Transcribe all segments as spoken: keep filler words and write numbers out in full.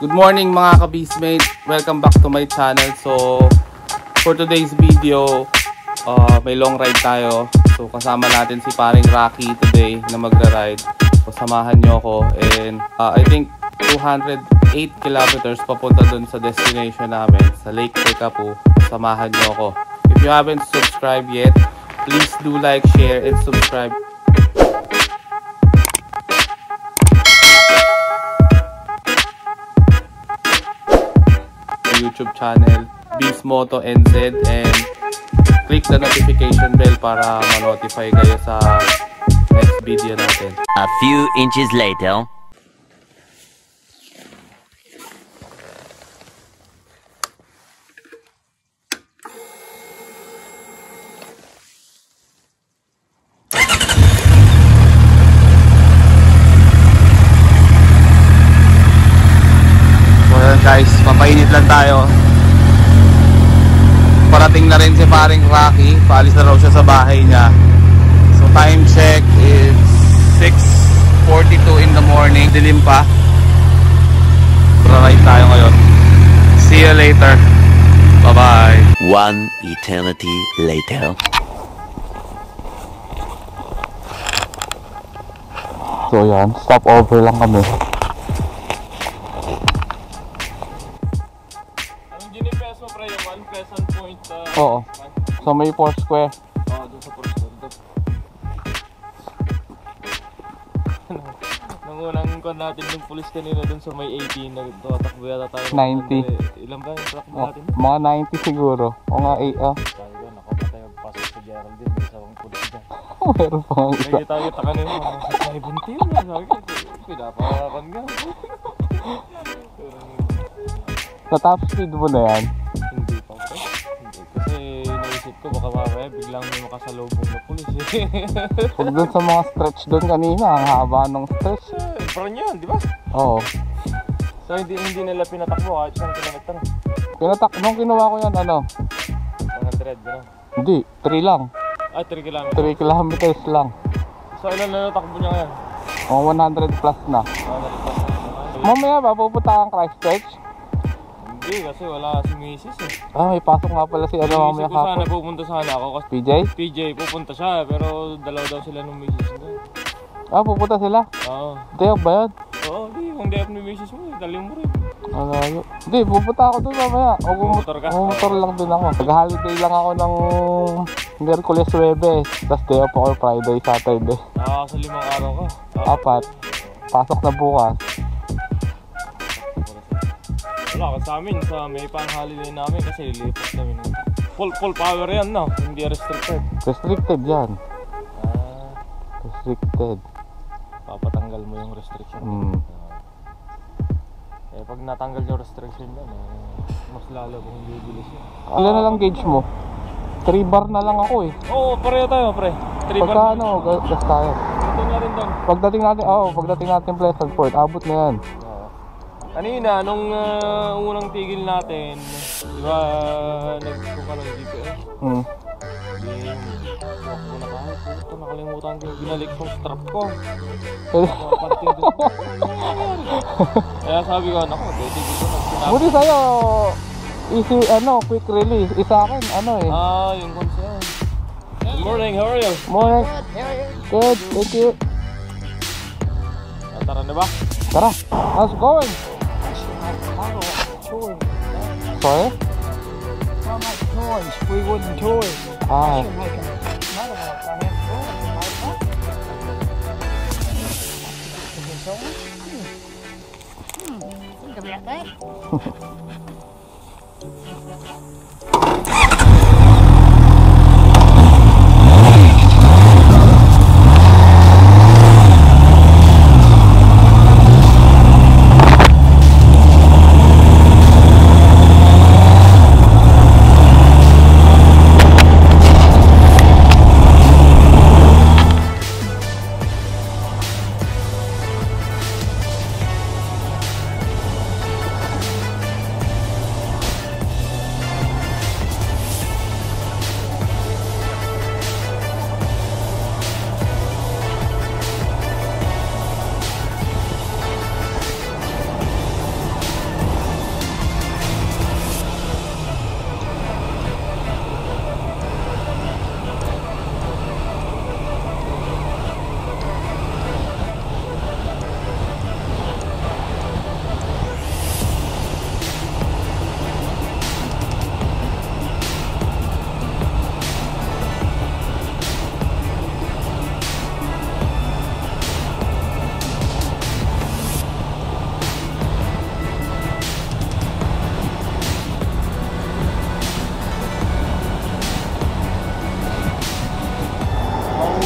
Good morning mga ka-Beastmate! Welcome back to my channel. So, for today's video, uh, may long ride tayo. So, kasama natin si paring Rocky today na magra-ride. So, samahan nyo ako. And uh, I think two hundred eight kilometers papunta dun sa destination namin, sa Lake Tekapu. Samahan nyo ako. If you haven't subscribed yet, please do like, share, and subscribe. YouTube channel BeastMoto N Z, and click the notification bell para ma-notify kayo sa next video natin. A few inches later. Guys, papainit lang tayo. Parating na rin si paring Rocky. Paalis na raw siya sa bahay niya. So time check is six forty-two in the morning. Dilim pa. Pra-ride tayo ngayon. See you later. Bye bye. One eternity later. So yan, stop over lang kami. Oo. So may four square. Oo, doon sa four square. Nangunang kon natin yung police kanina doon sa may eighteen. Nagtatakbo yata tayo. ninety. Ilan ba yung takbo natin? Oh, mga ninety siguro. O nga eight ah. Sabi ko, nakapatay ang pasok sa Geraldine. May isang police dyan. Meron pa nga isa. Kaya tayo taka nila. seventy yun. Sabi ko, pinapakakan nga. Sa top speed mo na yan? Hindi pa po. Kasi naisip ko baka mamaya biglang may makasalubong na pulis eh. Huwag dun sa mga stretch dun kanina, ang haba ng stretch. Eh, parang yan, di ba? Oo. So hindi hindi nila pinatakbo kahit isang kilometer. Pinatak, nung kinuha ko yan, ano? one hundred, gano'n? Hindi, three lang. Ah, three kilometers. three kilometers lang. So ilan na natakbo niya ngayon? O, one hundred plus na. one hundred plus na. Mamaya ba, pupunta kang Christchurch? Hindi, kasi wala si Missus eh. Ah, may pasok nga pala si ano mamaya Iisip ko sana kapon. pupunta sana ako kasi P J? P J pupunta siya pero dalaw daw sila ng Missus mo. Ah, pupunta sila? Oo. Day off ba yan? Oo, di. Kung day off ni Missus mo, dali mo rin. Malayo. Hindi, pupunta ako doon mamaya. O Bumotor ka? bumotor lang doon ako. Nag-holiday lang ako ng Miyerkules, Huwebes. Tapos day off ako Friday, Saturday. Ah, sa limang araw ka. Ah, Apat. Pasok na bukas. wala ka sa amin, sa may pang-holiday namin kasi lilipat namin. Full, full power yan, no? Hindi restricted. Restricted yan. Ah, Restricted. papatanggal mo yung restriction. Mm. Eh, pag natanggal yung restriction yan, eh, mas lalo kung bibilis yun. Ilan na lang gauge mo? three bar na lang ako eh. Oo, pareho tayo, pre. three bar. Pagka ano, gas tayo. Ito na rin doon. Pagdating natin, oh, pagdating natin Pleasant Port, abot na yan. Kanina, nung uh, unang tigil natin, di ba, uh, nag-book ka ng G P S? Hmm. Di, walk ko na kahit. Ito, nakalimutan ko yung binalik kong strap ko. Parting doon. Kaya sabi ko, naku, dito dito nagsinap. Buti sa'yo, easy, ano, quick release. Isa akin, ano eh. Ah, yung concern. Good morning, how are you? Morning. Good, thank you. Ah, tara na ba? Tara, how's it going? Sorry? From like toys, we wooden toys. Ah. Should make another one if I had four. Is it so? Hmm. Think about that.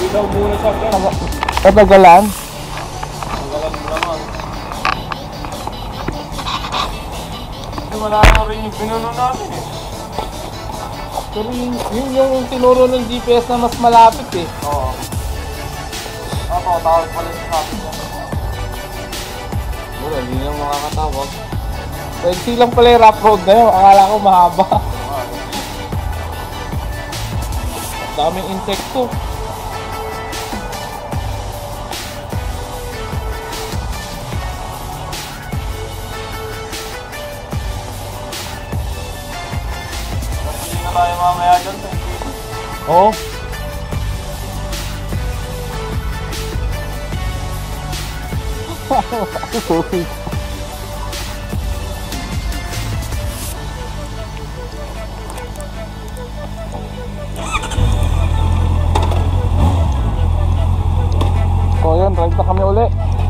Ilaw muna siya, Ken. Tatagalan? Tanggalan mo naman. Kasi wala na rin yung pinuno natin eh. Pero yun, yun yung tinuro ng G P S na mas malapit eh. Oo. Ako, tawag pala sa sabi ko. Wala, hindi lang makakatawag. Pwede lang pala yung rough road na yun. Akala ko mahaba. Daming insekto. Hindi na tayo mamaya dyan sa hindi. Oo. So yun, drive na kami uli.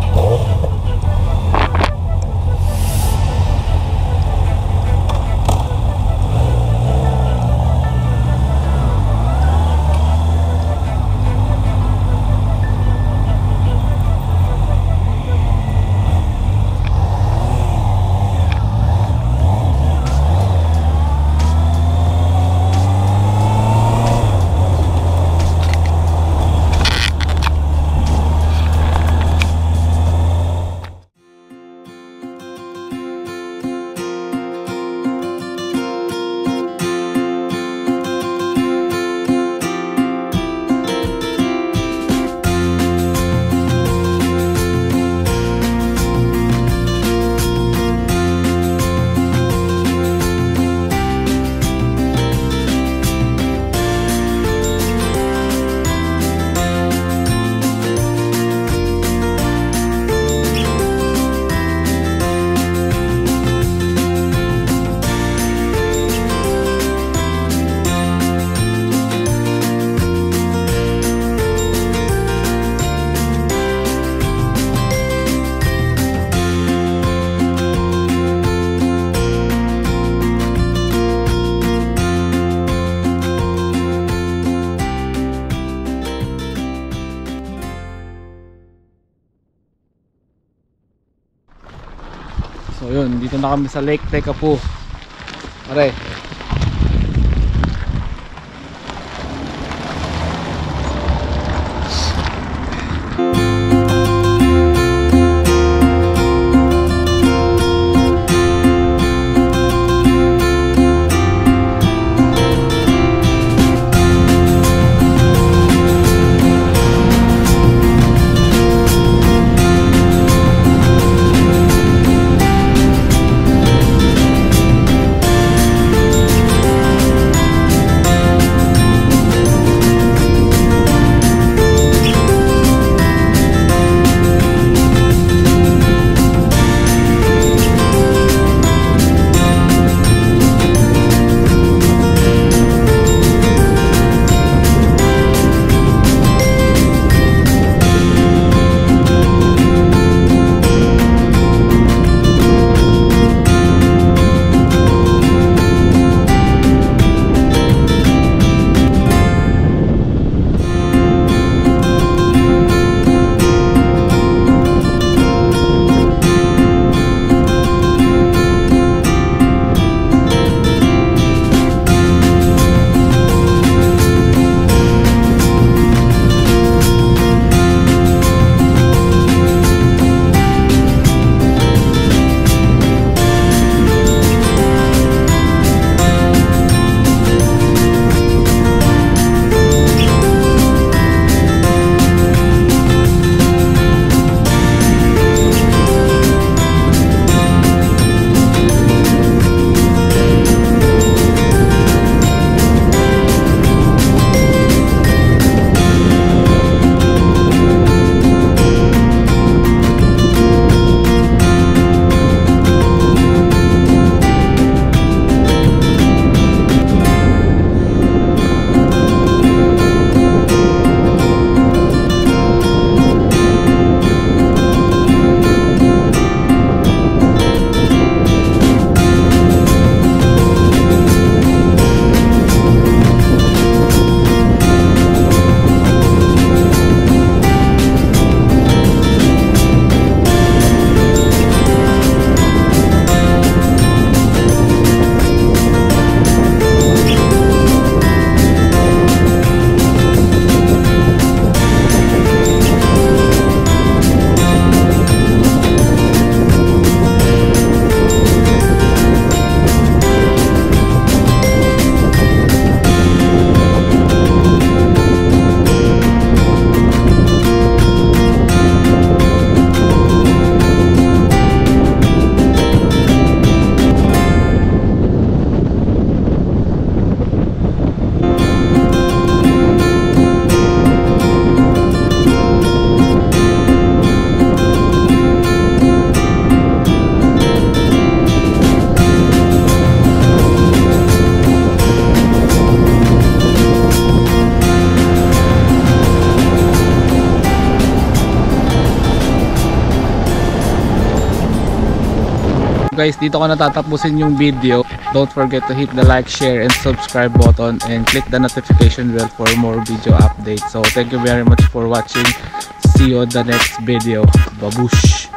So yun, dito na kami sa Lake Tekapu. Pare. guys, dito ko natatapusin yung video. Don't forget to hit the like, share, and subscribe button and click the notification bell for more video updates. So thank you very much for watching. See you on the next video. Babush!